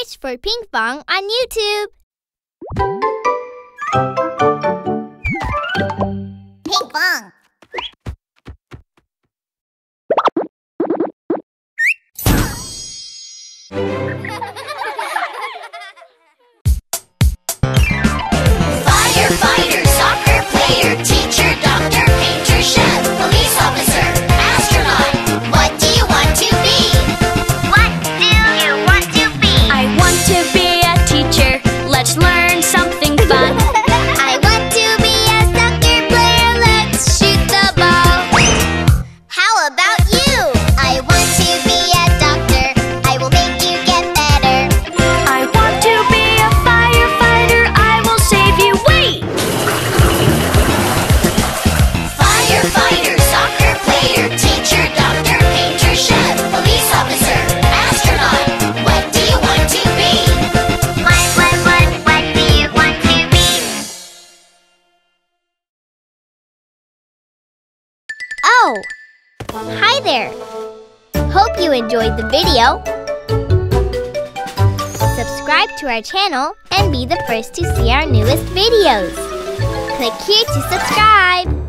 Search for Pinkfong on YouTube. Pinkfong. Firefighter, soccer player, teacher, doctor, painter, chef, police officer, astronaut. What do you want to be? What do you want to be? I want to be a teacher. Let's learn something fun. I want to be a soccer player. Let's shoot the ball. How about you? I want to be a doctor. I will make you get better. I want to be a firefighter. I will save you. Wait! Firefighter, soccer player, teacher, doctor, painter, chef, police officer, astronaut. What do you want to be? What do you want to be? Oh! Hi there! Hope you enjoyed the video. Subscribe to our channel and be the first to see our newest videos. Click here to subscribe.